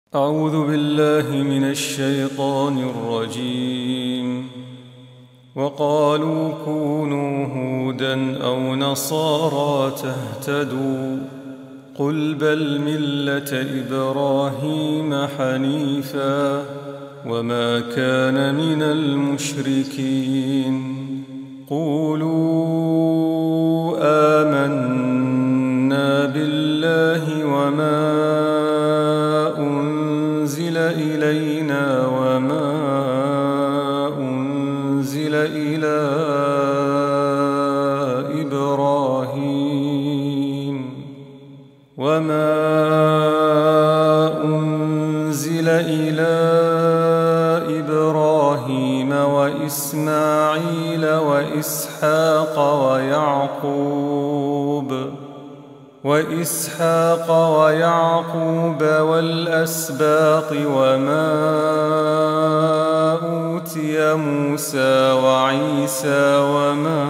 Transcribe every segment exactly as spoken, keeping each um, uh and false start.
أعوذ بالله من الشيطان الرجيم. وقالوا كونوا هودا أو نصارى تهتدوا قل بل ملة إبراهيم حنيفا وما كان من المشركين. قولوا آمنا بالله وما أنزل إلينا وما أنزل إلى إبراهيم وما أنزل إلى إبراهيم وإسماعيل وإسحاق ويعقوب وإسحاق ويعقوب والأسباط وما أوتي موسى وعيسى وما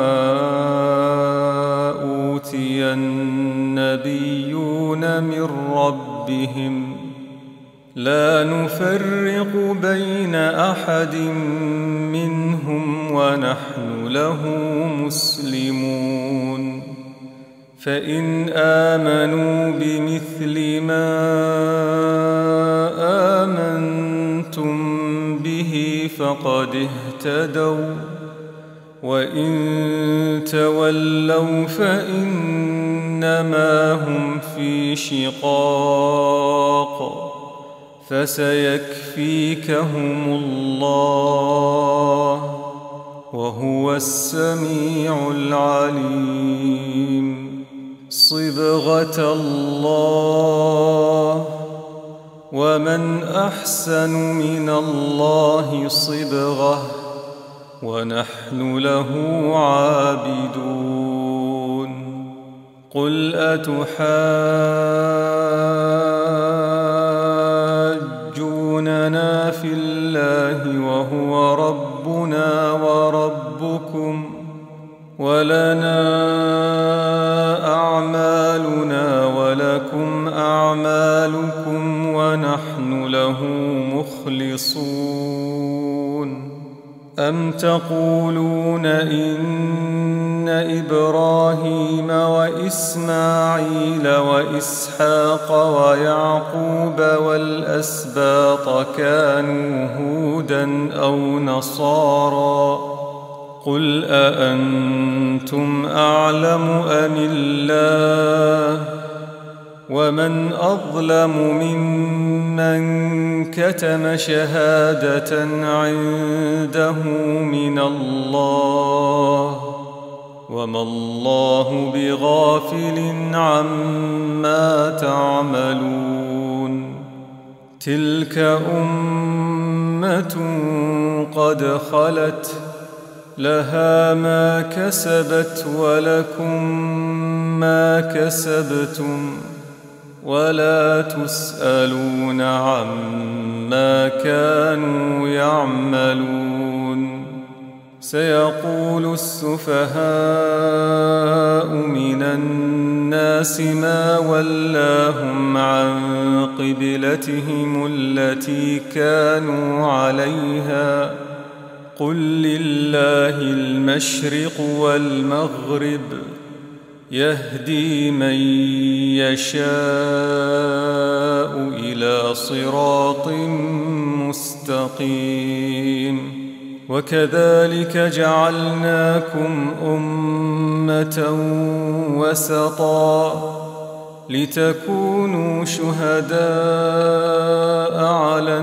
أوتي النبيون من ربهم لا نفرق بين أحد منهم ونحن له مسلمون. فإن آمنوا بمثل ما آمنتم به فقد اهتدوا وإن تولوا فإنما هم في شقاق فسيكفيكهم الله وهو السميع العليم. صبغة الله ومن أحسن من الله صبغة ونحن له عابدون. قل أتحاجوننا في الله وهو ربنا وربكم ولنا أعمالنا ولكم أعمالكم ونحن له مخلصون. أم تقولون إن إبراهيم وإسماعيل وإسحاق ويعقوب والأسباط كانوا هودا أو نصارى قل أأنتم أعلم أم الله ومن أظلم ممن كتم شهادة عنده من الله وما الله بغافل عما تعملون. تلك أمة قد خلت لها ما كسبت ولكم ما كسبتم ولا تسألون عما كانوا يعملون. سيقول السفهاء من الناس ما ولاهم عن قبلتهم التي كانوا عليها قل لله المشرق والمغرب يهدي من يشاء إلى صراط مستقيم. وكذلك جعلناكم أمة وسطا لتكونوا شهداء على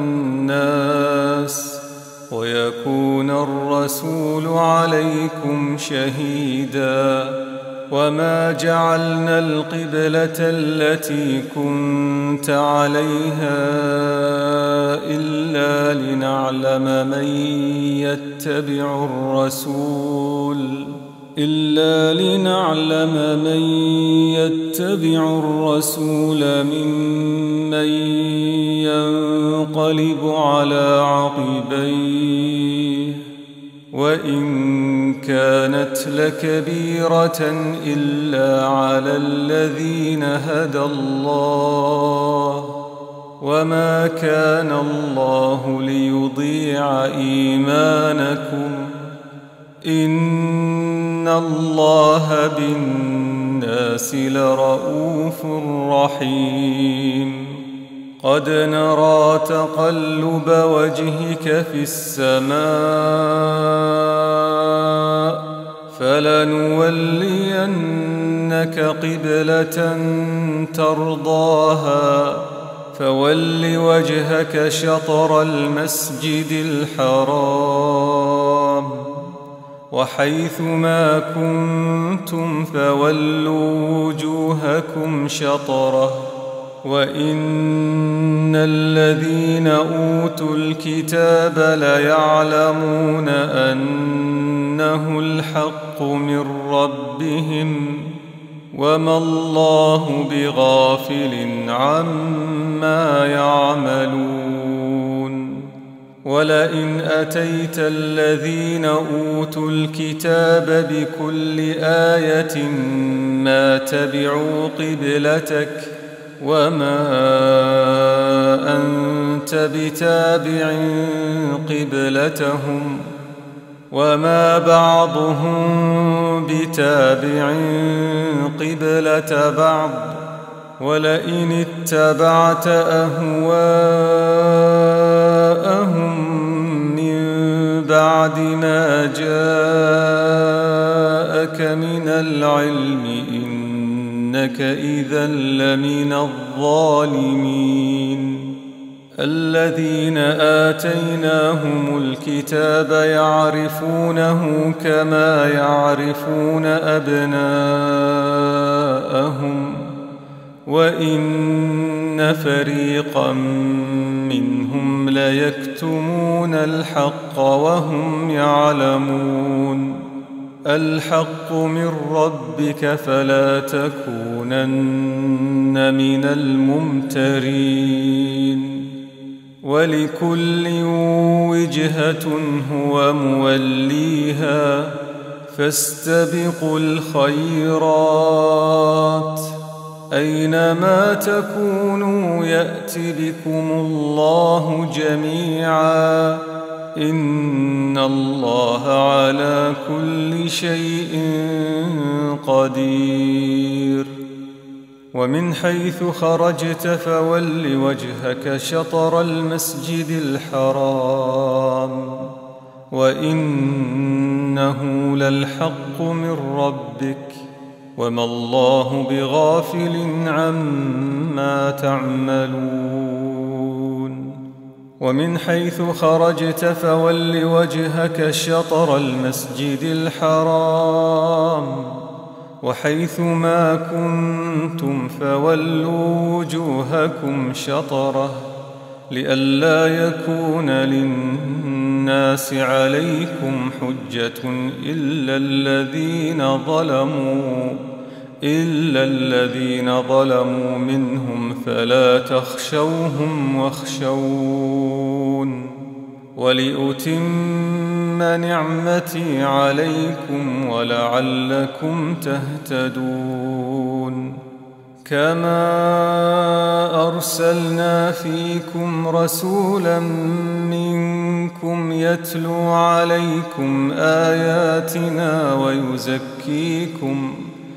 الناس ويكون الرسول عليكم شهيدا. وما جعلنا القبلة التي كنت عليها إلا لنعلم من يتبع الرسول إلا لنعلم من يتبع الرسول ممن ينقلب على عقبيه وإن كانت لكبيرة إلا على الذين هدى الله وما كان الله ليضيع إيمانكم إن الله بالناس لرءوف رحيم قد نرى تقلب وجهك في السماء فلنولينك قبلة ترضاها فول وجهك شطر المسجد الحرام وحيث ما كنتم فولوا وجوهكم شطره وإن الذين أوتوا الكتاب ليعلمون أنه الحق من ربهم وما الله بغافل عما يعملون ولئن أتيت الذين أوتوا الكتاب بكل آية ما تبعوا قبلتك وما أنت بتابع قبلتهم وما بعضهم بتابع قبلة بعض ولئن اتبعت أهواءهم من بعد ما جاءك من العلم إنك إذا لمن الظالمين الذين آتيناهم الكتاب يعرفونه كما يعرفون أبناءهم وإن فريقا منهم ليكتمون الحق وهم يعلمون الحق من ربك فلا تكونن من الممترين ولكل وجهة هو موليها فاستبقوا الخيرات أينما تكونوا يأت بكم الله جميعا إن الله على كل شيء قدير ومن حيث خرجت فول وجهك شطر المسجد الحرام وإنه للحق من ربك وما الله بغافل عما تعملون ومن حيث خرجت فول وجهك شطر المسجد الحرام وحيث ما كنتم فولوا وجوهكم شطره لئلا يكون للناس عليكم حجة إلا الذين ظلموا إلا الذين ظلموا منهم فلا تخشوهم واخشون ولأتم نعمتي عليكم ولعلكم تهتدون كما أرسلنا فيكم رسولا منكم يتلو عليكم آياتنا ويزكيكم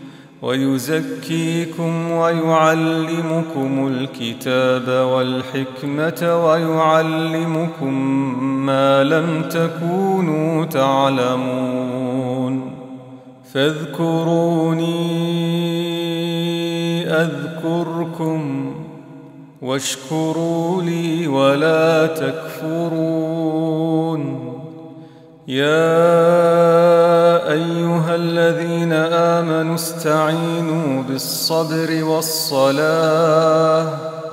ويزكيكم ويعلمكم الكتاب والحكمة ويعلمكم ما لم تكونوا تعلمون فاذكروني أذكركم واشكروا لي ولا تكفرون يا أيها الذين آمنوا استعينوا بالصبر والصلاة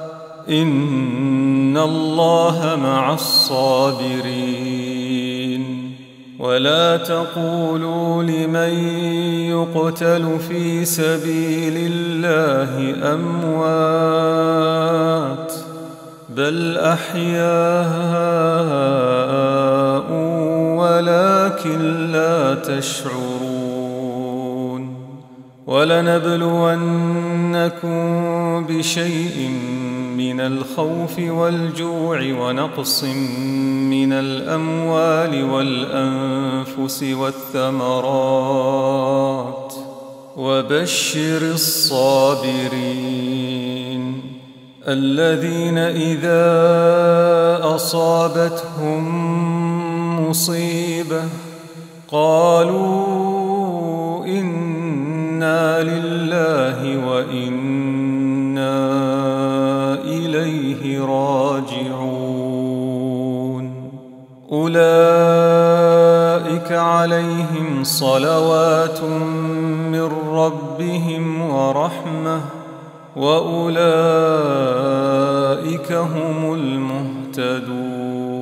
إن الله مع الصابرين ولا تقولوا لمن يقتل في سبيل الله أموات بل أحياء ولكن لا تشعرون ولنبلونكم بشيء من الخوف والجوع ونقص من الأموال والأنفس والثمرات وبشر الصابرين الذين إذا أصابتهم مصيبة قالوا إنا لله وإنا إليه راجعون أولئك عليهم صلوات من ربهم ورحمة وأولئك هم المهتدون